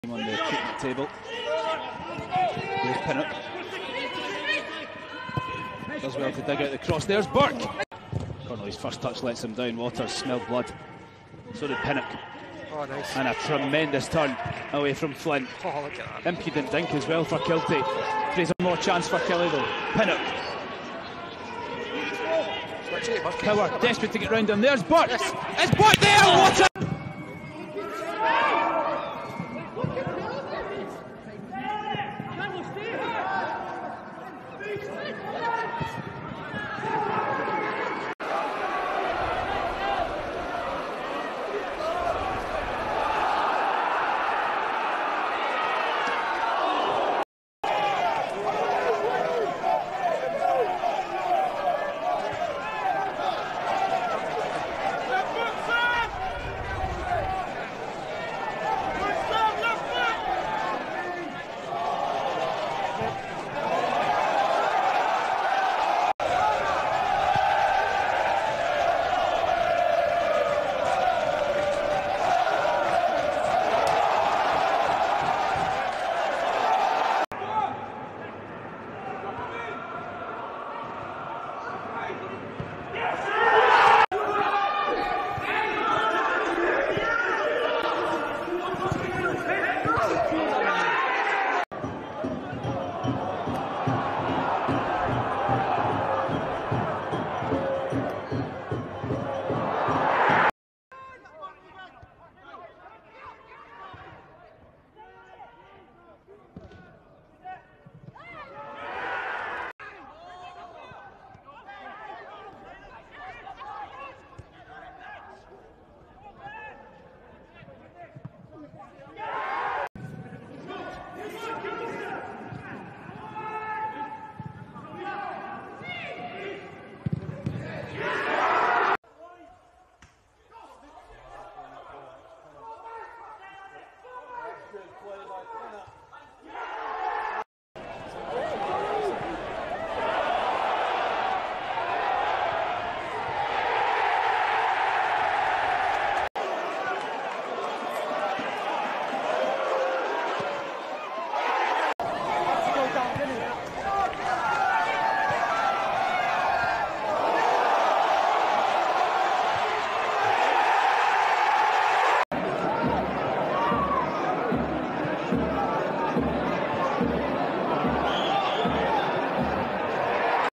On the treatment table. There's Pinnock. Does well to dig out the cross. There's Burke. Connolly's first touch lets him down. Waters smelled blood. So did Pinnock. Oh, nice. And a tremendous turn away from Flint. Oh, look at that. Impudent dink as well for Kilty. Fraser more chance for Kelly though. Pinnock. Power, desperate to get round him. There's Burke. Yes. It's Burke there! What a